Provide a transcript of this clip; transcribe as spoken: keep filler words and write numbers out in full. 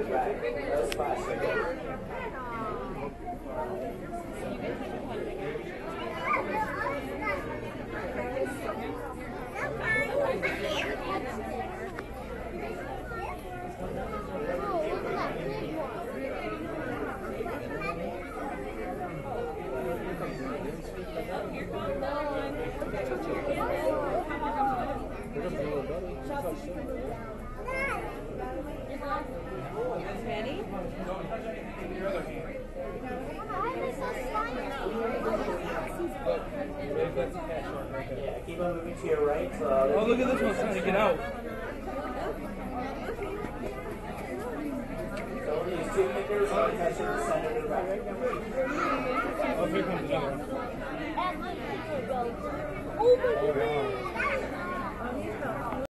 Right. That was fast. Okay. Ready? Yeah, keep on moving to your right. So oh, look at this one trying to get out. So these two fingers are touching the center of the right. Oh, here comes another one. Oh,